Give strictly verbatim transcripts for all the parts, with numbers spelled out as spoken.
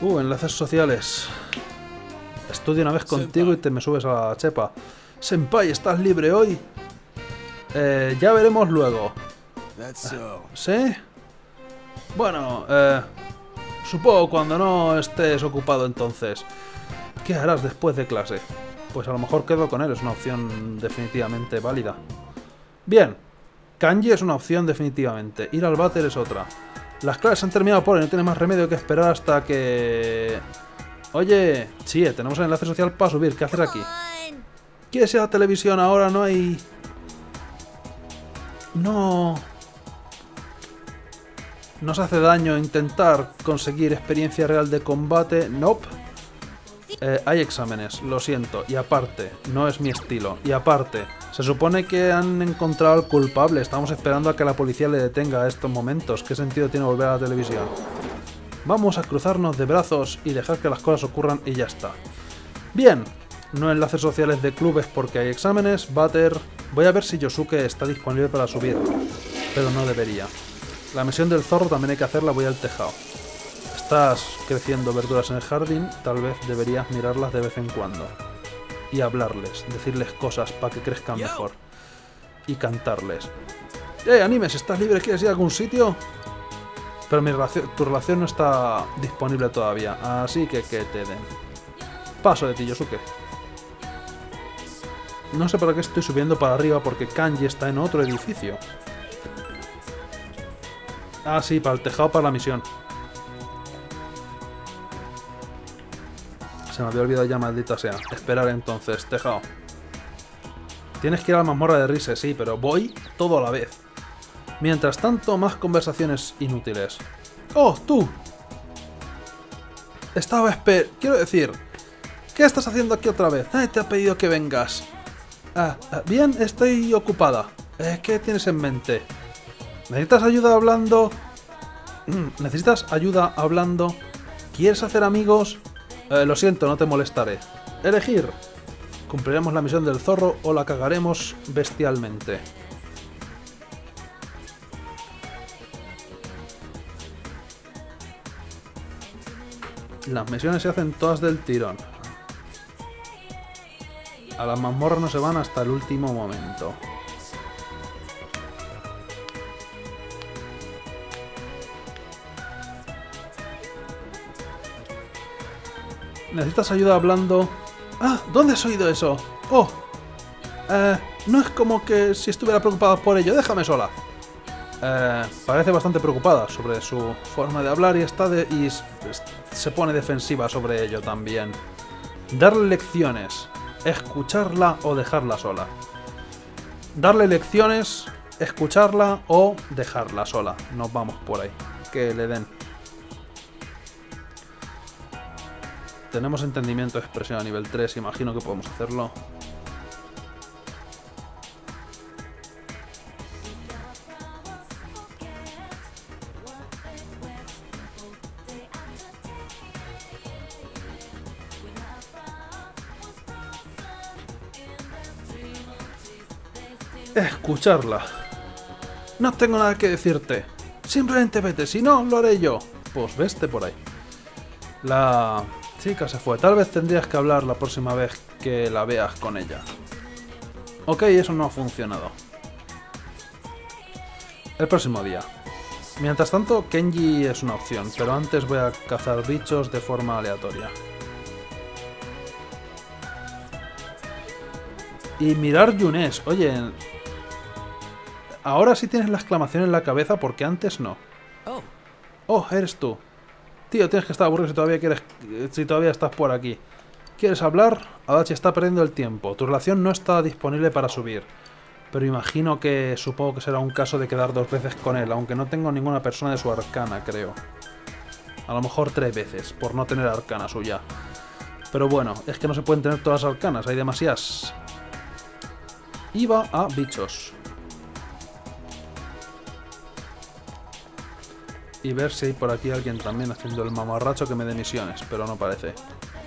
Uh, enlaces sociales. Estudio una vez contigo y te me subes a la chepa. Senpai, ¿estás libre hoy? Eh, ya veremos luego. ¿Sí? Bueno, eh... supongo cuando no estés ocupado entonces. ¿Qué harás después de clase? Pues a lo mejor quedo con él, es una opción definitivamente válida. Bien. Kanji es una opción definitivamente. Ir al váter es otra. Las clases han terminado por hoy, no tienes más remedio que esperar hasta que... Oye, Chie, tenemos el enlace social para subir, ¿qué haces aquí? ¿Quieres ir a la televisión ahora? No hay... No... ¿Nos hace daño intentar conseguir experiencia real de combate? Nope. Eh, hay exámenes, lo siento. Y aparte, no es mi estilo. Y aparte, se supone que han encontrado al culpable. Estamos esperando a que la policía le detenga a estos momentos. ¿Qué sentido tiene volver a la televisión? Vamos a cruzarnos de brazos y dejar que las cosas ocurran y ya está. Bien. No enlaces sociales de clubes porque hay exámenes. Váter. Voy a ver si Yosuke está disponible para subir. Pero no debería. La misión del zorro también hay que hacerla, voy al tejado. Estás creciendo verduras en el jardín, tal vez deberías mirarlas de vez en cuando. Y hablarles, decirles cosas para que crezcan mejor. Y cantarles. ¡Eh, Animes! ¿Estás libre? ¿Quieres ir a algún sitio? Pero mi relación, tu relación no está disponible todavía, así que que te den. Paso de ti, Yosuke. No sé para qué estoy subiendo para arriba porque Kanji está en otro edificio. Ah, sí, para el tejado, para la misión. Se me había olvidado ya, maldita sea. Esperar entonces, tejado. Tienes que ir a la mazmorra de Rise, sí, pero voy todo a la vez. Mientras tanto, más conversaciones inútiles. ¡Oh, tú! Estaba esper... Quiero decir... ¿Qué estás haciendo aquí otra vez? Nadie te ha pedido que vengas. Ah, bien, estoy ocupada. Eh, ¿Qué tienes en mente? ¿Necesitas ayuda hablando? ¿Necesitas ayuda hablando? ¿Quieres hacer amigos? Eh, lo siento, no te molestaré. Elegir. Cumpliremos la misión del zorro o la cagaremos bestialmente. Las misiones se hacen todas del tirón. A las mazmorras no se van hasta el último momento. ¿Necesitas ayuda hablando? Ah, ¿dónde has oído eso? Oh, eh, no es como que si estuviera preocupada por ello. Déjame sola. Eh, parece bastante preocupada sobre su forma de hablar y está de, y se pone defensiva sobre ello también. Darle lecciones, escucharla o dejarla sola. Darle lecciones, escucharla o dejarla sola. Nos vamos por ahí. Que le den. Tenemos entendimiento de expresión a nivel tres, imagino que podemos hacerlo. Escucharla. No tengo nada que decirte. Simplemente vete, si no, lo haré yo. Pues vete por ahí. La chica se fue. Tal vez tendrías que hablar la próxima vez que la veas con ella. Ok, eso no ha funcionado. El próximo día. Mientras tanto, Kenji es una opción, pero antes voy a cazar bichos de forma aleatoria. Y mirar Yunes. Oye, ahora sí tienes la exclamación en la cabeza porque antes no. Oh, eres tú. Tío, tienes que estar aburrido si todavía quieres, si todavía estás por aquí. ¿Quieres hablar? Adachi está perdiendo el tiempo. Tu relación no está disponible para subir. Pero imagino que supongo que será un caso de quedar dos veces con él, aunque no tengo ninguna persona de su arcana, creo. A lo mejor tres veces, por no tener arcana suya. Pero bueno, es que no se pueden tener todas las arcanas, hay demasiadas. Iba a bichos. Y ver si hay por aquí alguien también haciendo el mamarracho que me dé misiones, pero no parece.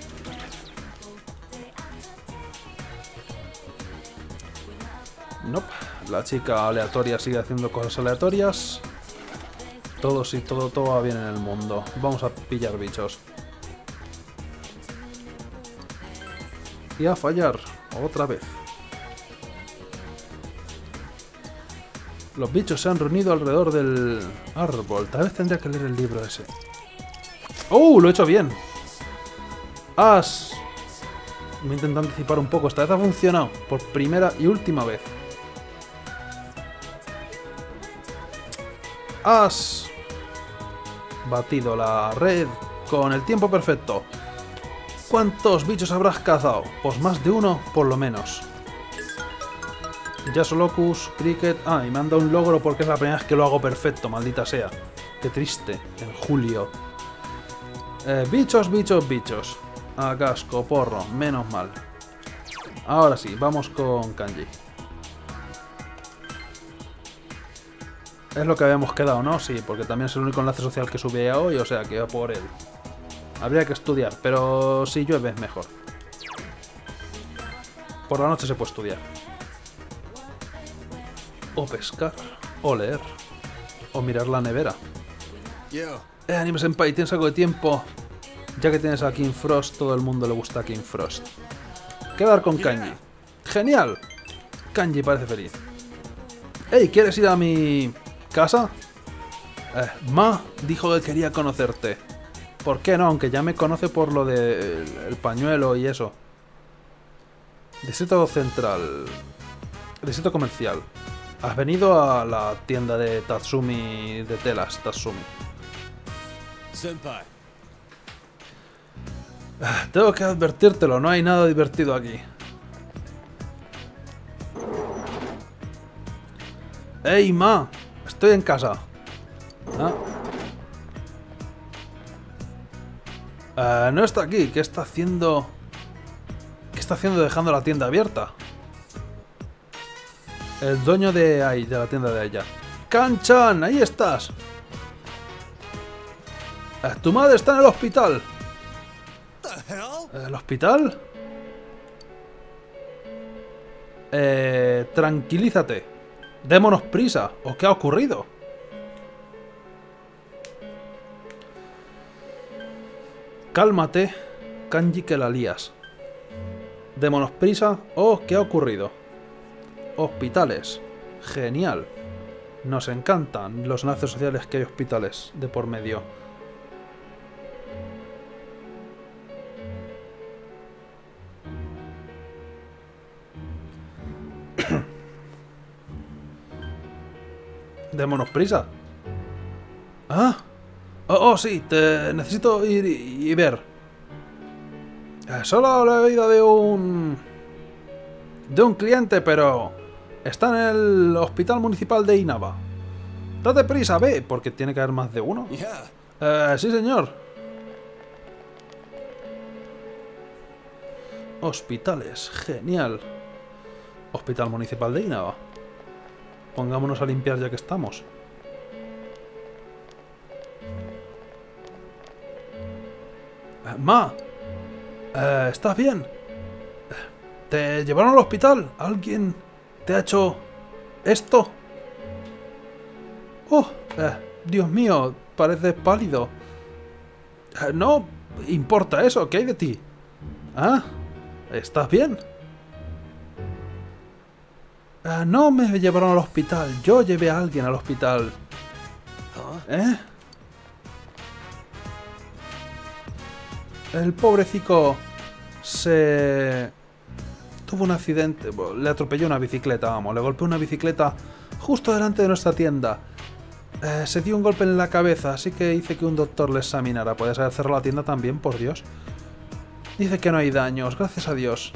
Nope. La chica aleatoria sigue haciendo cosas aleatorias. Todo sí, todo, todo va bien en el mundo. Vamos a pillar bichos. Y a fallar. Otra vez. Los bichos se han reunido alrededor del árbol. Tal vez tendría que leer el libro ese. ¡Oh! Lo he hecho bien. As. Me he intentado anticipar un poco. Esta vez ha funcionado. Por primera y última vez. Has batido la red con el tiempo perfecto. ¿Cuántos bichos habrás cazado? Pues más de uno, por lo menos. Yasolocus, Cricket... Ah, y me han dado un logro porque es la primera vez que lo hago perfecto, maldita sea. Qué triste, en julio. Eh, bichos, bichos, bichos. A casco, porro, menos mal. Ahora sí, vamos con Kanji. Es lo que habíamos quedado, ¿no? Sí, porque también es el único enlace social que subía hoy, o sea que va por él. Habría que estudiar, pero si llueve es mejor. Por la noche se puede estudiar. O pescar, o leer, o mirar la nevera. Eh, Anime Senpai, ¿tienes algo de tiempo? Ya que tienes a King Frost, todo el mundo le gusta a King Frost. Quedar con Kanji. ¡Genial! Kanji parece feliz. Hey, ¿quieres ir a mi casa? Eh, Ma dijo que quería conocerte. ¿Por qué no? Aunque ya me conoce por lo del el pañuelo y eso. Distrito Central. Distrito Comercial. Has venido a la tienda de Tatsumi, de telas, Tatsumi. Senpai. Tengo que advertírtelo, no hay nada divertido aquí. ¡Ey, Ma! Estoy en casa. ¿Ah? Uh, no está aquí. ¿Qué está haciendo? ¿Qué está haciendo dejando la tienda abierta? El dueño de ahí, de la tienda de allá. ¡Kan-chan! ¡Ahí estás! Uh, ¡Tu madre está en el hospital! ¿El hospital? Eh... Tranquilízate. Démonos prisa. ¿O qué ha ocurrido? Cálmate, Kanji, que la lías. Démonos prisa. ¿O qué ha ocurrido? Hospitales. Genial. Nos encantan los enlaces sociales que hay hospitales de por medio. Démonos prisa. Ah. Oh, oh, sí, te necesito ir y, y ver. Eh, solo lo he oído de un... De un cliente, pero... Está en el hospital municipal de Inaba. Date prisa, ve, porque tiene que haber más de uno. Eh, sí, señor. Hospitales, genial. Hospital municipal de Inaba. Pongámonos a limpiar ya que estamos. Eh, Ma, eh, ¿estás bien? ¿Te llevaron al hospital? ¿Alguien te ha hecho esto? Oh, eh, Dios mío, pareces pálido. Eh, no importa eso, ¿qué hay de ti? Ah, ¿estás bien? Uh, no me llevaron al hospital, yo llevé a alguien al hospital. ¿Eh? El pobrecito se... tuvo un accidente, le atropelló una bicicleta, vamos, le golpeó una bicicleta justo delante de nuestra tienda. Eh, se dio un golpe en la cabeza, así que hice que un doctor le examinara. ¿Puedes haber cerrado la tienda también, por Dios? Dice que no hay daños, gracias a Dios.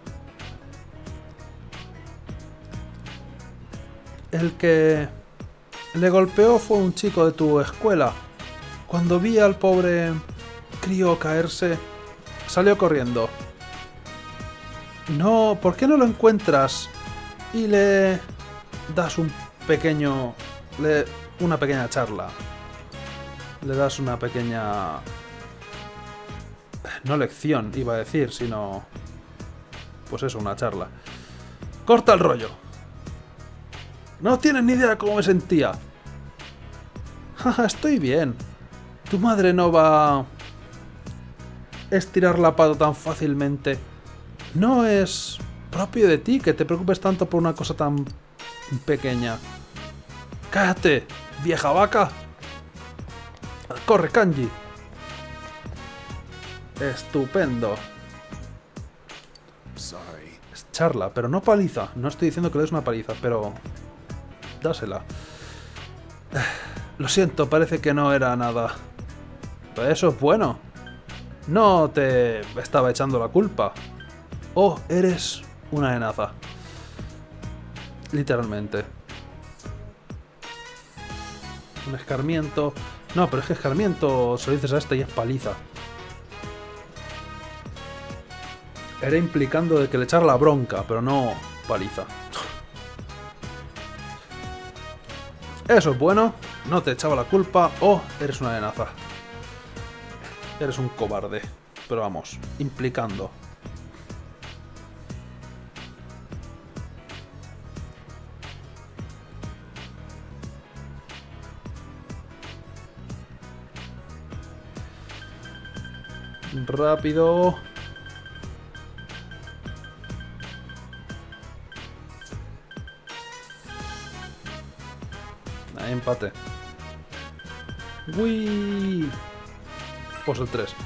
El que le golpeó fue un chico de tu escuela. Cuando vi al pobre crío caerse, salió corriendo. No, ¿por qué no lo encuentras y le das un pequeño... Le, una pequeña charla? Le das una pequeña... No lección, iba a decir, sino... Pues eso, una charla. ¡Corta el rollo! No tienes ni idea de cómo me sentía. Jaja, estoy bien. Tu madre no va a estirar la pata tan fácilmente. No es propio de ti que te preocupes tanto por una cosa tan pequeña. ¡Cállate, vieja vaca! ¡Corre, Kanji! Estupendo. Sorry. Es charla, pero no paliza. No estoy diciendo que le des una paliza, pero... dásela. Lo siento, parece que no era nada. Pero eso es bueno. No te estaba echando la culpa. Oh, eres una nenaza. Literalmente. Un escarmiento. No, pero es que escarmiento se lo dices a este y es paliza. Era implicando de que le echara la bronca, pero no paliza. Eso es bueno. No te echaba la culpa. Oh, eres una nenaza. Eres un cobarde. Pero vamos, implicando. Rápido. Ahí, empate. Uy. Pues el tres.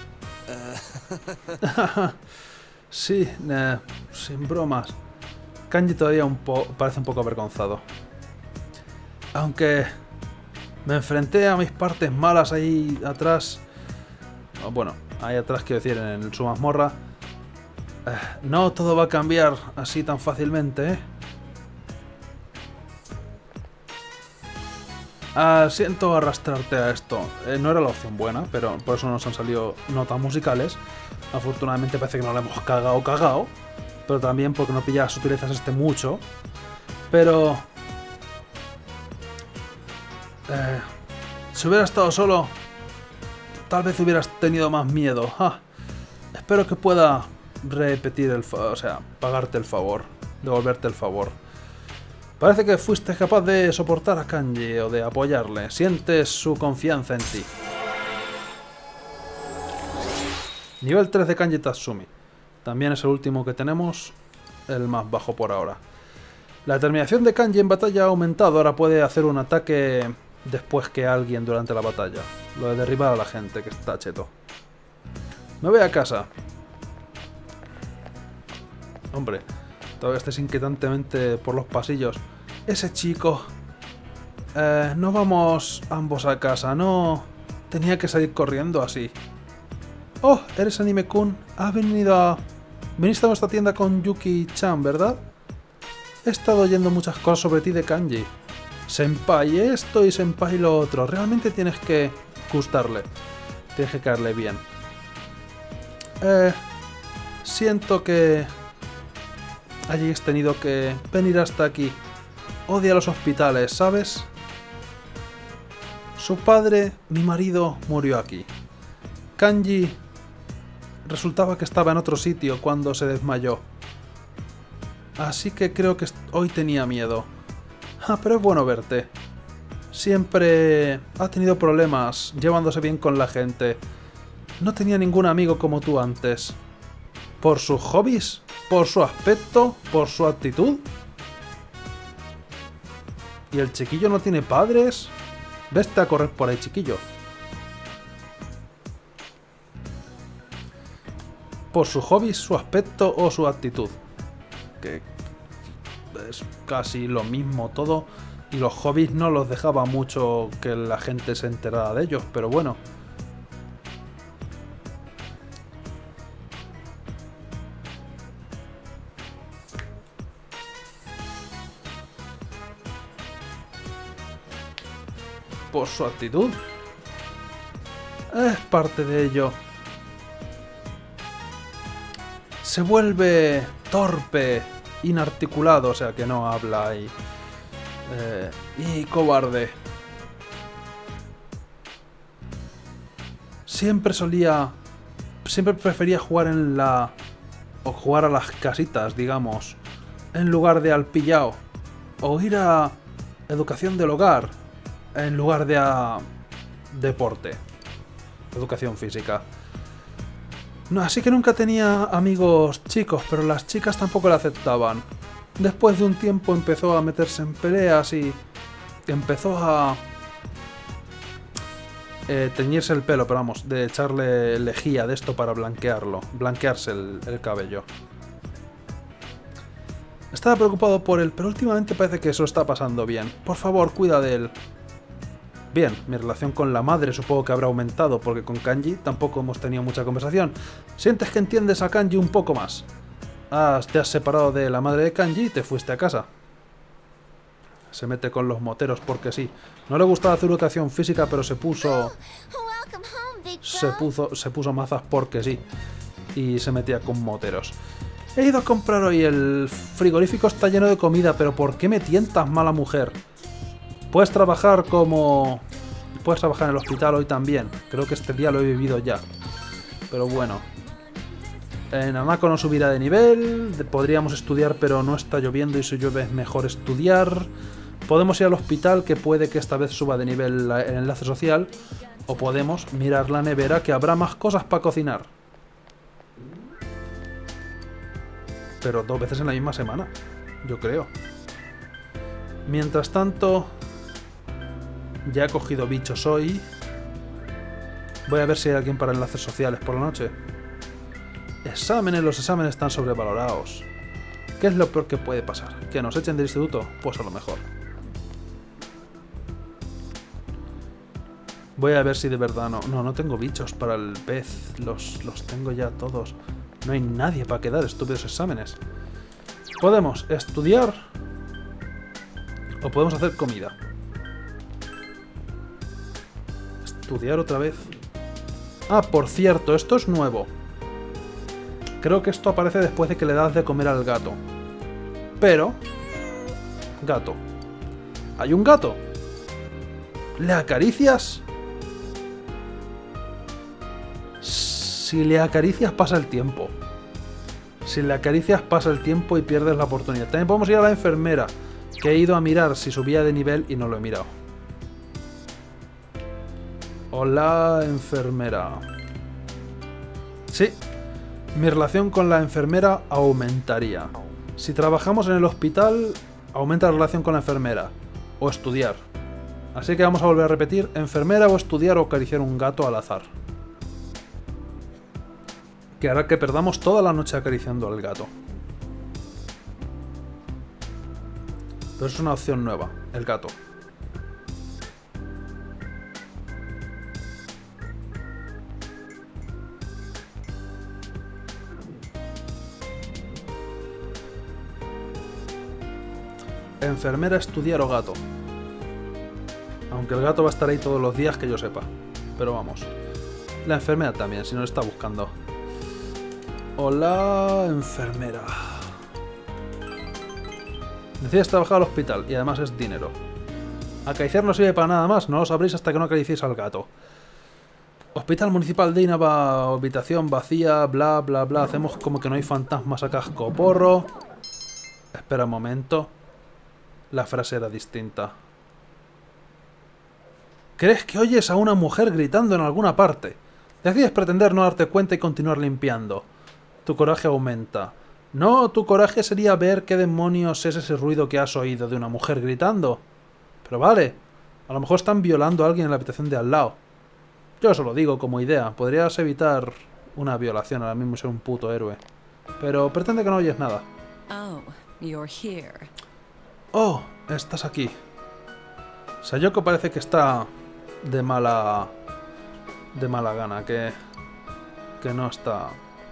Sí, eh, sin bromas. Kanji todavía un po parece un poco avergonzado. Aunque me enfrenté a mis partes malas ahí atrás. Bueno, ahí atrás quiero decir, en su mazmorra. Eh, no todo va a cambiar así tan fácilmente, ¿eh? Ah, siento arrastrarte a esto. Eh, no era la opción buena, pero por eso nos han salido notas musicales. Afortunadamente parece que no la hemos cagado, cagado. Pero también porque no pillas sutilezas este mucho. Pero... Eh, si hubiera estado solo, tal vez hubieras tenido más miedo. Ah, espero que pueda repetir el... O sea, pagarte el favor. Devolverte el favor. Parece que fuiste capaz de soportar a Kanji o de apoyarle. Sientes su confianza en ti. Nivel tres de Kanji Tatsumi. También es el último que tenemos, el más bajo por ahora. La determinación de Kanji en batalla ha aumentado. Ahora puede hacer un ataque después que alguien durante la batalla. Lo de derribar a la gente, que está cheto. Me voy a casa. Hombre, todavía estés inquietantemente por los pasillos. Ese chico... Eh, no vamos ambos a casa, no... Tenía que salir corriendo así. Oh, eres Anime-kun. Has venido a... Viniste a nuestra tienda con Yuki-chan, ¿verdad? He estado oyendo muchas cosas sobre ti de Kanji. Senpai esto y senpai lo otro. Realmente tienes que gustarle. Tienes que caerle bien. Eh... Siento que... hayáis tenido que venir hasta aquí. Odia los hospitales, ¿sabes? Su padre, mi marido, murió aquí. Kanji resultaba que estaba en otro sitio cuando se desmayó. Así que creo que hoy tenía miedo. Ah, pero es bueno verte. Siempre ha tenido problemas llevándose bien con la gente. No tenía ningún amigo como tú antes. ¿Por sus hobbies? ¿Por su aspecto? ¿Por su actitud? ¿Y el chiquillo no tiene padres? Vete a correr por ahí, chiquillo. ¿Por su hobby, su aspecto o su actitud? Que es casi lo mismo todo. Y los hobbies no los dejaba mucho que la gente se enterara de ellos, pero bueno. Por su actitud. Es parte de ello. Se vuelve torpe, inarticulado, o sea que no habla y... Eh, y cobarde. Siempre solía... Siempre prefería jugar en la... O jugar a las casitas, digamos. En lugar de al pillao. O ir a... Educación del hogar. En lugar de a... Deporte. Educación física. No, así que nunca tenía amigos chicos, pero las chicas tampoco le aceptaban. Después de un tiempo empezó a meterse en peleas y empezó a eh, teñirse el pelo, pero vamos, de echarle lejía de esto para blanquearlo, blanquearse el, el cabello. Estaba preocupado por él, pero últimamente parece que eso está pasando bien. Por favor, cuida de él. Bien, mi relación con la madre supongo que habrá aumentado, porque con Kanji tampoco hemos tenido mucha conversación. Sientes que entiendes a Kanji un poco más. Has, te has separado de la madre de Kanji y te fuiste a casa. Se mete con los moteros porque sí. No le gustaba hacer educación física, pero se puso... Se puso, se puso mazas porque sí. Y se metía con moteros. He ido a comprar hoy, el frigorífico está lleno de comida, pero ¿por qué me tientas, mala mujer? Puedes trabajar como... Puedes trabajar en el hospital hoy también. Creo que este día lo he vivido ya. Pero bueno. En Hanako no subirá de nivel. Podríamos estudiar, pero no está lloviendo y si llueve es mejor estudiar. Podemos ir al hospital, que puede que esta vez suba de nivel el enlace social. O podemos mirar la nevera, que habrá más cosas para cocinar. Pero dos veces en la misma semana. Yo creo. Mientras tanto... Ya he cogido bichos hoy. Voy a ver si hay alguien para enlaces sociales por la noche. Exámenes, los exámenes están sobrevalorados. ¿Qué es lo peor que puede pasar? ¿Que nos echen del instituto? Pues a lo mejor. Voy a ver si de verdad no... No, no tengo bichos para el pez. Los, los tengo ya todos. No hay nadie para quedar estúpidos exámenes. Podemos estudiar o podemos hacer comida. Estudiar otra vez. Ah, por cierto, esto es nuevo. Creo que esto aparece después de que le das de comer al gato. Pero... Gato. Hay un gato. ¿Le acaricias? Si le acaricias pasa el tiempo. Si le acaricias pasa el tiempo y pierdes la oportunidad. También podemos ir a la enfermera, que he ido a mirar si subía de nivel y no lo he mirado. Hola, enfermera. Sí, mi relación con la enfermera aumentaría. Si trabajamos en el hospital, aumenta la relación con la enfermera. O estudiar. Así que vamos a volver a repetir, enfermera o estudiar o acariciar un gato al azar. Que hará que perdamos toda la noche acariciando al gato. Pero es una opción nueva, el gato. Enfermera, estudiar o gato. Aunque el gato va a estar ahí todos los días que yo sepa. Pero vamos. La enfermera también, si no está buscando. Hola, enfermera. Decides trabajar al hospital y además es dinero. Acariciar no sirve para nada más, no lo sabréis hasta que no acariciéis al gato. Hospital Municipal de Inaba, habitación vacía, bla bla bla. Hacemos como que no hay fantasmas a casco porro. Espera un momento. La frase era distinta. ¿Crees que oyes a una mujer gritando en alguna parte? Decides pretender no darte cuenta y continuar limpiando. Tu coraje aumenta. No, tu coraje sería ver qué demonios es ese ruido que has oído de una mujer gritando. Pero vale, a lo mejor están violando a alguien en la habitación de al lado. Yo solo digo como idea. Podrías evitar una violación ahora mismo y ser un puto héroe. Pero pretende que no oyes nada. Oh, you're here. Oh, estás aquí. Sayoko parece que está de mala... de mala gana, que... que no está...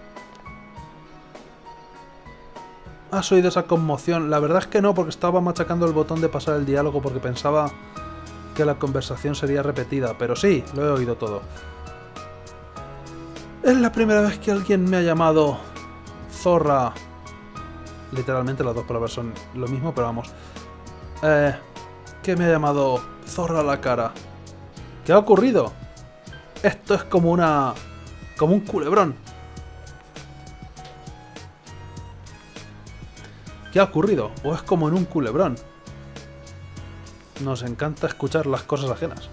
¿Has oído esa conmoción? La verdad es que no, porque estaba machacando el botón de pasar el diálogo porque pensaba que la conversación sería repetida, pero sí, lo he oído todo. Es la primera vez que alguien me ha llamado zorra. Literalmente las dos palabras son lo mismo, pero vamos. Eh, que me ha llamado zorra a la cara. ¿Qué ha ocurrido? Esto es como una... como un culebrón. ¿Qué ha ocurrido? ¿O es como en un culebrón? Nos encanta escuchar las cosas ajenas.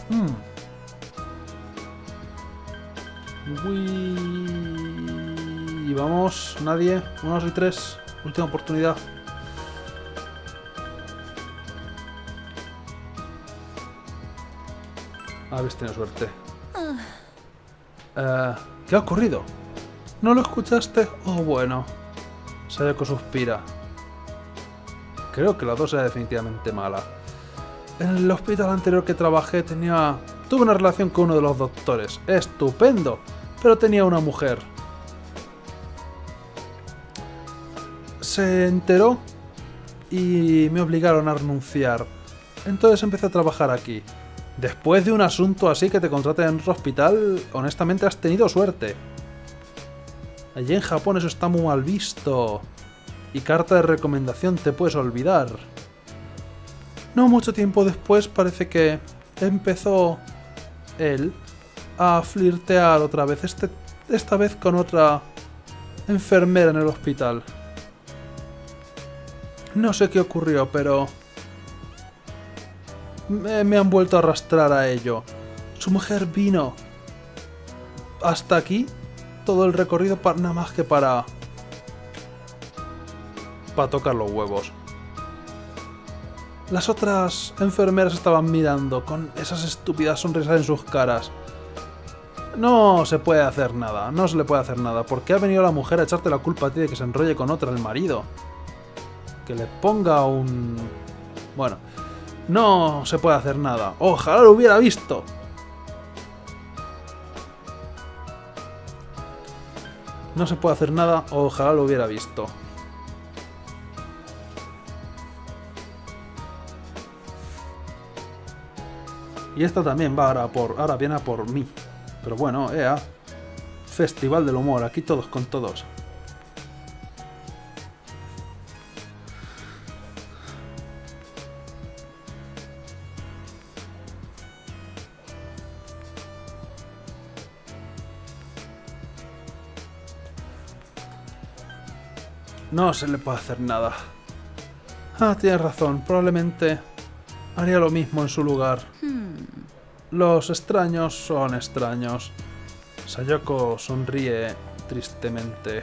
Hmm. Uy. Y vamos, nadie. Uno, dos y tres. Última oportunidad. Habéis tenido suerte. Eh, ¿Qué ha ocurrido? ¿No lo escuchaste? Oh, bueno. Sayako suspira. Creo que la dos era definitivamente mala. En el hospital anterior que trabajé tenía... Tuve una relación con uno de los doctores. ¡Estupendo! Pero tenía una mujer. Se enteró y me obligaron a renunciar. Entonces empecé a trabajar aquí. Después de un asunto así que te contraten en otro hospital, honestamente has tenido suerte. Allí en Japón eso está muy mal visto. Y carta de recomendación te puedes olvidar. No mucho tiempo después parece que empezó él a flirtear otra vez. Este, esta vez con otra enfermera en el hospital. No sé qué ocurrió, pero... Me, me han vuelto a arrastrar a ello. Su mujer vino hasta aquí. Todo el recorrido para nada más que para... Para tocar los huevos. Las otras enfermeras estaban mirando con esas estúpidas sonrisas en sus caras. No se puede hacer nada, no se le puede hacer nada, porque ha venido la mujer a echarte la culpa a ti de que se enrolle con otra, el marido. Que le ponga un... Bueno, no se puede hacer nada. Ojalá lo hubiera visto. No se puede hacer nada, ojalá lo hubiera visto. Y esta también va ahora por... Ahora viene a por mí. Pero bueno, ea. Festival del humor, aquí todos con todos. No se le puede hacer nada. Ah, tienes razón. Probablemente haría lo mismo en su lugar. Los extraños son extraños. Sayako sonríe tristemente.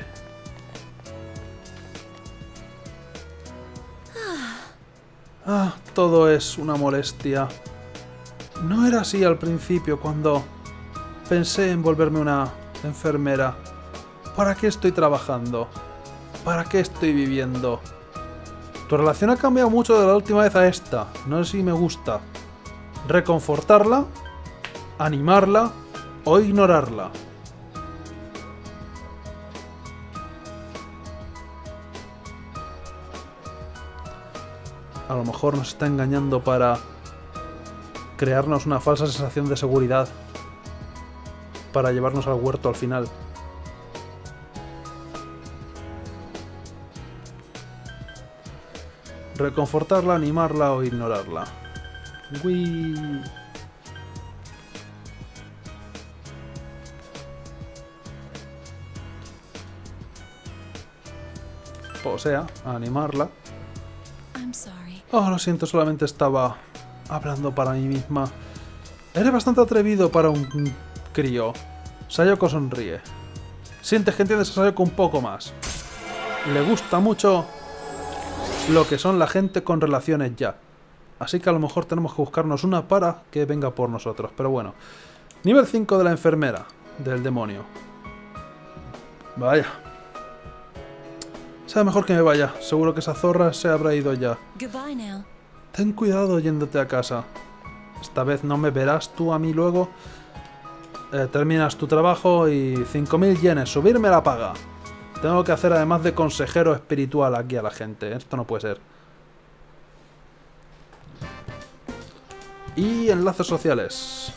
Ah, todo es una molestia. No era así al principio cuando pensé en volverme una enfermera. ¿Para qué estoy trabajando? ¿Para qué estoy viviendo? Tu relación ha cambiado mucho de la última vez a esta. No sé si me gusta. Reconfortarla, animarla o ignorarla. A lo mejor nos está engañando para crearnos una falsa sensación de seguridad. Para llevarnos al huerto al final. Reconfortarla, animarla o ignorarla. Uy. O sea, animarla. I'm sorry. Oh, lo siento, solamente estaba hablando para mí misma. Eres bastante atrevido para un crío. Sayako sonríe. Sientes que entiendes a Sayako un poco más. Le gusta mucho lo que son la gente con relaciones ya. Así que a lo mejor tenemos que buscarnos una para que venga por nosotros. Pero bueno. Nivel cinco de la enfermera. Del demonio. Vaya. Sea mejor que me vaya. Seguro que esa zorra se habrá ido ya. Goodbye now. Ten cuidado yéndote a casa. Esta vez no me verás tú a mí luego. Eh, terminas tu trabajo y cinco mil yenes. Subirme la paga. Tengo que hacer además de consejero espiritual aquí a la gente. Esto no puede ser. Y enlaces sociales.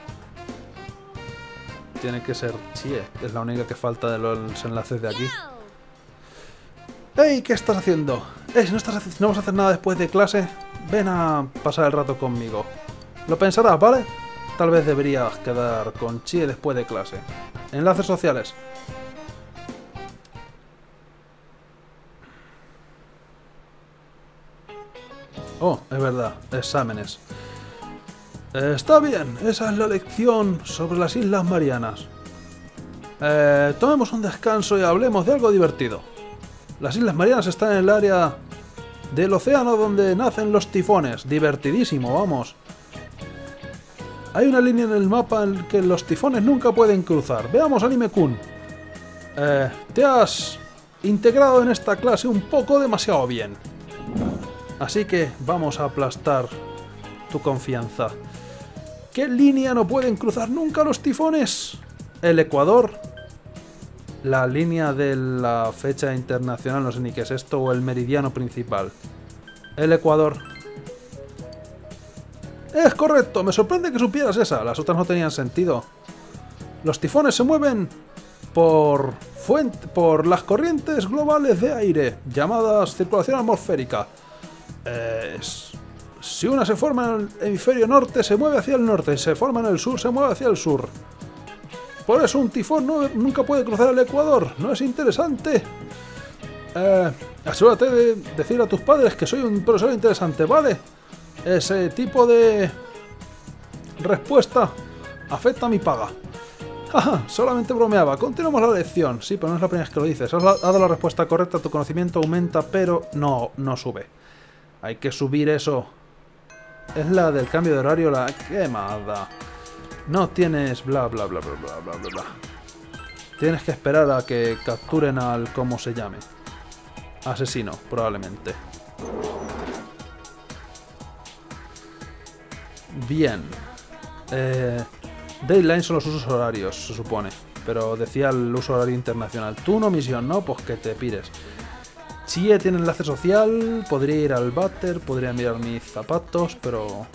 Tiene que ser Chie. Es la única que falta de los enlaces de aquí. ¡Ey! ¿Qué estás haciendo? ¡Ey! Si no, estás, si no vas a hacer nada después de clase, ven a pasar el rato conmigo. Lo pensarás, ¿vale? Tal vez deberías quedar con Chie después de clase. Enlaces sociales. Oh, es verdad. Exámenes. Eh, está bien, esa es la lección sobre las Islas Marianas. Eh, tomemos un descanso y hablemos de algo divertido. Las Islas Marianas están en el área del océano donde nacen los tifones. Divertidísimo, vamos. Hay una línea en el mapa en que los tifones nunca pueden cruzar. Veamos, Anime-kun. Eh, te has integrado en esta clase un poco demasiado bien. Así que vamos a aplastar tu confianza. ¿Qué línea no pueden cruzar nunca los tifones? El Ecuador. La línea de la fecha internacional, no sé ni qué es esto, o el meridiano principal. El Ecuador. Es correcto, me sorprende que supieras esa, las otras no tenían sentido. Los tifones se mueven por, fuente, por las corrientes globales de aire, llamadas circulación atmosférica. Eh, si una se forma en el hemisferio norte, se mueve hacia el norte, y se forma en el sur, se mueve hacia el sur. Por eso un tifón no, nunca puede cruzar el Ecuador, ¿no es interesante? Eh, asegúrate de decir a tus padres que soy un profesor interesante, ¿vale? Ese tipo de respuesta afecta a mi paga. Jaja, solamente bromeaba. Continuamos la lección. Sí, pero no es la primera vez que lo dices. Has dado la respuesta correcta, tu conocimiento aumenta, pero no, no sube. Hay que subir eso. Es la del cambio de horario, la quemada. No tienes bla bla bla bla bla bla bla bla. Tienes que esperar a que capturen al como se llame. Asesino, probablemente. Bien. Eh, Dayline son los usos horarios, se supone. Pero decía el uso horario internacional. Tú no misión, ¿no? Pues que te pires. Chie tiene enlace social. Podría ir al váter. Podría mirar mis zapatos, pero...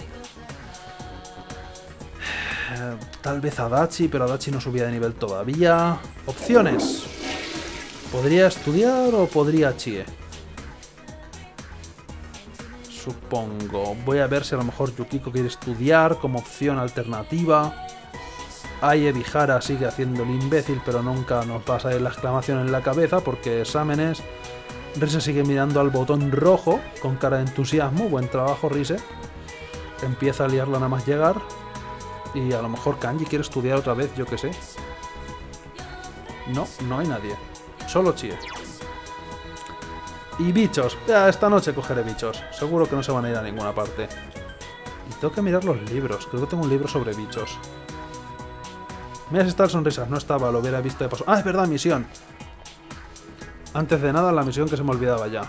Eh, tal vez Adachi, pero Adachi no subía de nivel todavía. Opciones. ¿Podría estudiar o podría Chie? Supongo. Voy a ver si a lo mejor Yukiko quiere estudiar como opción alternativa. Aie Bihara sigue haciendo el imbécil, pero nunca nos pasa la exclamación en la cabeza porque exámenes. Rise sigue mirando al botón rojo con cara de entusiasmo. Buen trabajo, Rise. Empieza a liarla nada más llegar. Y a lo mejor Kanji quiere estudiar otra vez, yo que sé. No, no hay nadie. Solo Chie. Y bichos. Ya, esta noche cogeré bichos. Seguro que no se van a ir a ninguna parte. Y tengo que mirar los libros. Creo que tengo un libro sobre bichos. Mira si está el sonrisas. No estaba, lo hubiera visto de paso. Ah, es verdad, misión. Antes de nada, la misión que se me olvidaba ya.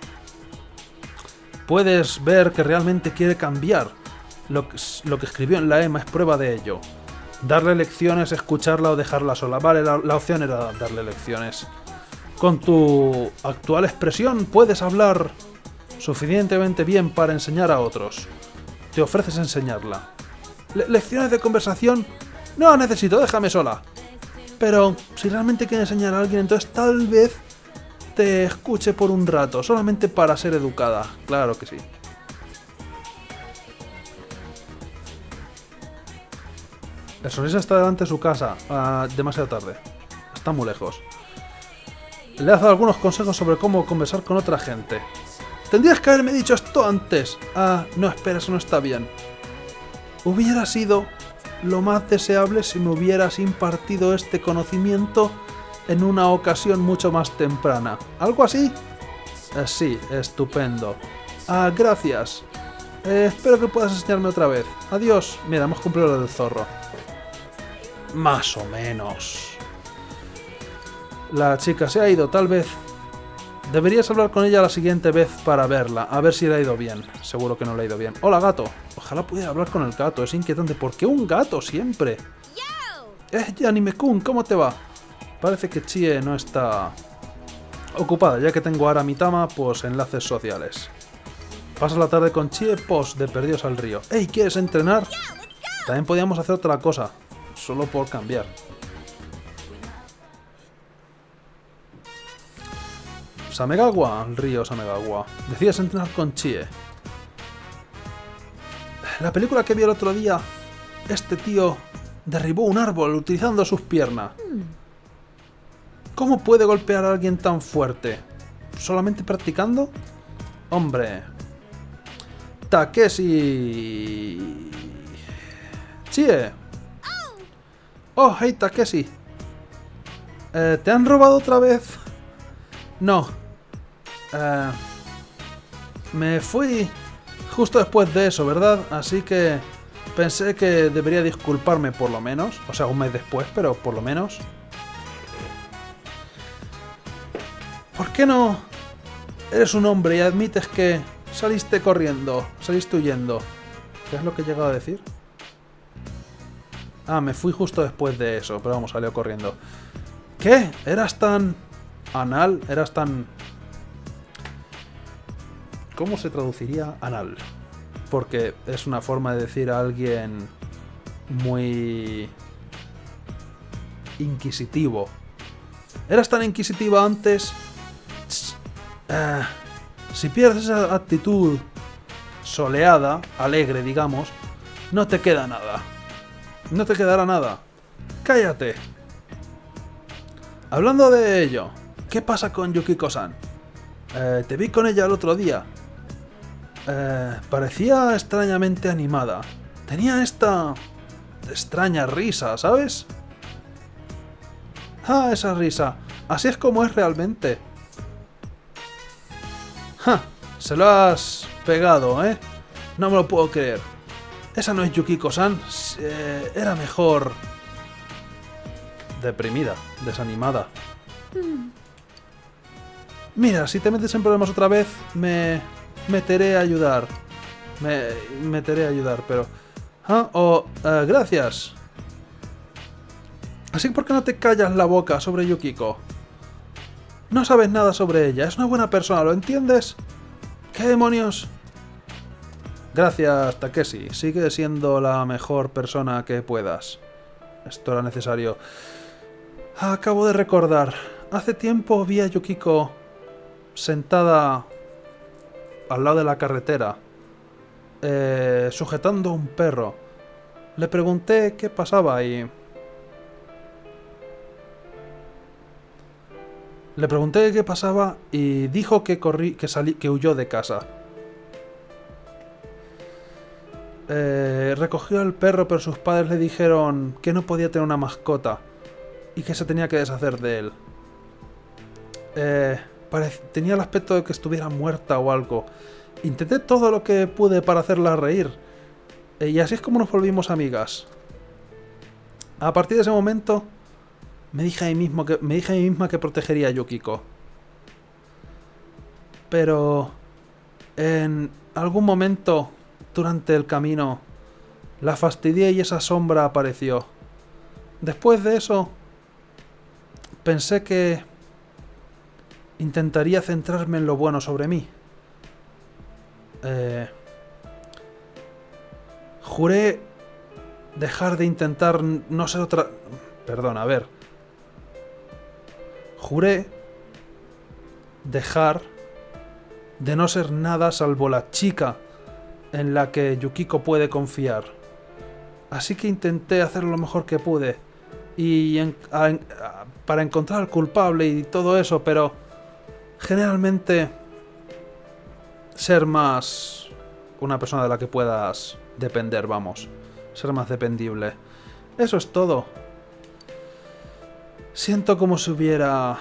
Puedes ver que realmente quiere cambiar. Lo que, lo que escribió en la E M A es prueba de ello. Darle lecciones, escucharla o dejarla sola. Vale, la, la opción era darle lecciones. Con tu actual expresión puedes hablar suficientemente bien para enseñar a otros. Te ofreces enseñarla. Le ¿Lecciones de conversación? No necesito, déjame sola. Pero si realmente quieres enseñar a alguien, entonces tal vez te escuche por un rato, solamente para ser educada. Claro que sí. El sonrisa está delante de su casa. Uh, demasiado tarde. Está muy lejos. Le has dado algunos consejos sobre cómo conversar con otra gente. Tendrías que haberme dicho esto antes. Ah, no, espera, eso no está bien. Hubiera sido lo más deseable si me hubieras impartido este conocimiento en una ocasión mucho más temprana. ¿Algo así? Eh, sí, estupendo. Ah, gracias. Eh, espero que puedas enseñarme otra vez. Adiós. Mira, hemos cumplido lo del zorro. Más o menos. La chica se ha ido, tal vez. Deberías hablar con ella la siguiente vez para verla, a ver si le ha ido bien. Seguro que no le ha ido bien. Hola, gato. Ojalá pudiera hablar con el gato, es inquietante. ¿Por qué un gato siempre? Eh, Anime-kun, ¿cómo te va? Parece que Chie no está ocupada, ya que tengo ahora Mitama, pues enlaces sociales. Pasa la tarde con Chie, post de Perdidos al Río. Ey, ¿quieres entrenar? También podíamos hacer otra cosa, solo por cambiar. Samegawa, el río Samegawa. Decides entrenar con Chie. La película que vi el otro día, este tío derribó un árbol utilizando sus piernas. ¿Cómo puede golpear a alguien tan fuerte? ¿Solamente practicando? Hombre. Takeshi Chie. Oh, hey Takeshi. Eh, ¿Te han robado otra vez? No. Eh, me fui justo después de eso, ¿verdad? Así que pensé que debería disculparme por lo menos. O sea, un mes después, pero por lo menos. ¿Por qué no eres un hombre y admites que saliste corriendo, saliste huyendo? ¿Qué es lo que he llegado a decir? Ah, me fui justo después de eso, pero vamos, salió corriendo. ¿Qué? ¿Eras tan anal? ¿Eras tan... ¿Cómo se traduciría anal? Porque es una forma de decir a alguien muy inquisitivo. ¿Eras tan inquisitiva antes? Uh, si pierdes esa actitud soleada, alegre, digamos, no te queda nada. No te quedará nada. ¡Cállate! Hablando de ello, ¿qué pasa con Yukiko-san? Eh, te vi con ella el otro día. Eh, parecía extrañamente animada. Tenía esta extraña risa, ¿sabes? Ah, esa risa. Así es como es realmente. ¡Ja! Se lo has pegado, ¿eh? No me lo puedo creer. Esa no es Yukiko-san. Eh, era mejor... deprimida, desanimada. Hmm. Mira, si te metes en problemas otra vez, me meteré a ayudar. Me meteré a ayudar, pero... Ah, oh, uh, gracias. Así que ¿por qué no te callas la boca sobre Yukiko? No sabes nada sobre ella, es una buena persona, ¿lo entiendes? ¿Qué demonios? Gracias, Takeshi. Sigue siendo la mejor persona que puedas. Esto era necesario. Acabo de recordar. Hace tiempo vi a Yukiko sentada al lado de la carretera, eh, sujetando a un perro. Le pregunté qué pasaba y... Le pregunté qué pasaba y dijo que corrí, que salí, que huyó de casa. Eh, recogió al perro, pero sus padres le dijeron que no podía tener una mascota y que se tenía que deshacer de él. Eh, tenía el aspecto de que estuviera muerta o algo. Intenté todo lo que pude para hacerla reír. Eh, y así es como nos volvimos amigas. A partir de ese momento, me dije a mí mismo que, me dije a mí misma que protegería a Yukiko. Pero en algún momento durante el camino la fastidié y esa sombra apareció. Después de eso, pensé que intentaría centrarme en lo bueno sobre mí. Eh, juré dejar de intentar no ser otra... Perdón, a ver. Juré dejar de no ser nada salvo la chica en la que Yukiko puede confiar. Así que intenté hacer lo mejor que pude y en, a, a, para encontrar al culpable y todo eso, pero generalmente ser más una persona de la que puedas depender, vamos, ser más dependible. Eso es todo. Siento como si hubiera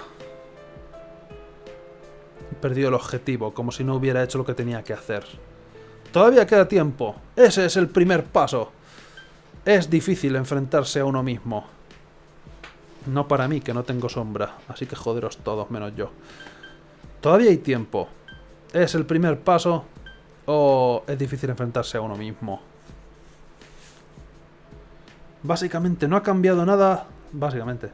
perdido el objetivo, como si no hubiera hecho lo que tenía que hacer. Todavía queda tiempo. Ese es el primer paso. Es difícil enfrentarse a uno mismo. No para mí, que no tengo sombra. Así que joderos todos, menos yo. Todavía hay tiempo. ¿Es el primer paso o es difícil enfrentarse a uno mismo? Básicamente no ha cambiado nada. Básicamente.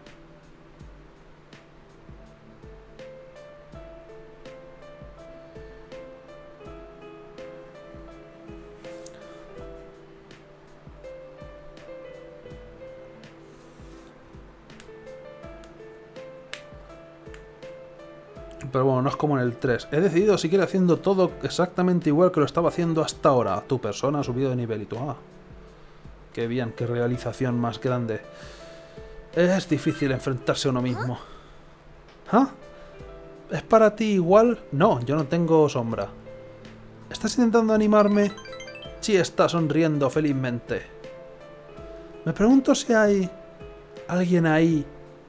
Pero bueno, no es como en el tres. He decidido seguir haciendo todo exactamente igual que lo estaba haciendo hasta ahora. Tu persona ha subido de nivel y tú... Ah, qué bien, qué realización más grande. Es difícil enfrentarse a uno mismo. ¿Ah? ¿Es para ti igual? No, yo no tengo sombra. ¿Estás intentando animarme? Sí, está sonriendo felizmente. Me pregunto si hay alguien ahí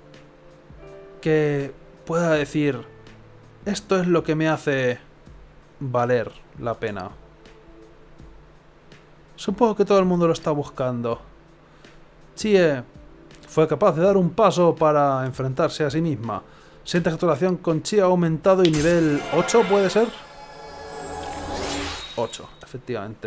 que pueda decir, esto es lo que me hace valer la pena. Supongo que todo el mundo lo está buscando. Chie fue capaz de dar un paso para enfrentarse a sí misma. Siente que tu relación con Chie ha aumentado y nivel ocho, ¿puede ser? ocho, efectivamente.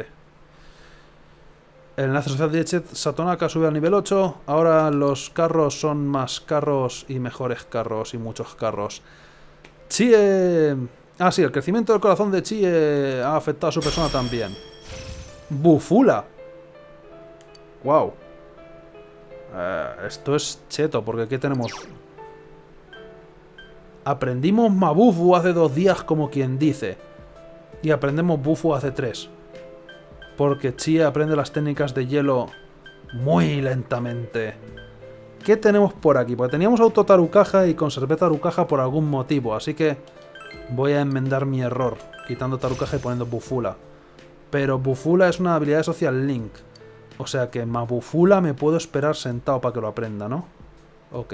El enlace social de Echet Satonaka sube al nivel ocho. Ahora los carros son más carros y mejores carros y muchos carros. Chie... Ah, sí, el crecimiento del corazón de Chie ha afectado a su persona también. Bufula. Wow. Eh, esto es cheto, porque aquí tenemos... Aprendimos Mabufu hace dos días, como quien dice. Y aprendemos Bufu hace tres. Porque Chie aprende las técnicas de hielo muy lentamente. ¿Qué tenemos por aquí? Porque teníamos Auto Tarukaja y conservé Tarukaja por algún motivo. Así que voy a enmendar mi error, quitando Tarukaja y poniendo Bufula. Pero Bufula es una habilidad de Social Link. O sea que Mabufula me puedo esperar sentado para que lo aprenda, ¿no? Ok.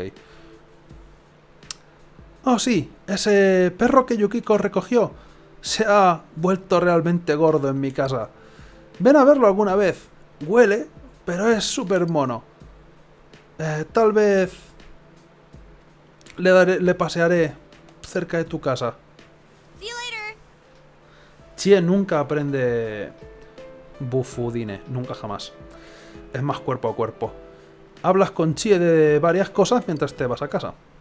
Oh, sí, ese perro que Yukiko recogió se ha vuelto realmente gordo en mi casa. Ven a verlo alguna vez. Huele, pero es súper mono. Eh, tal vez le, daré, le pasearé cerca de tu casa. See you later. Chie nunca aprende Bufudine, nunca jamás. Es más cuerpo a cuerpo. Hablas con Chie de varias cosas mientras te vas a casa.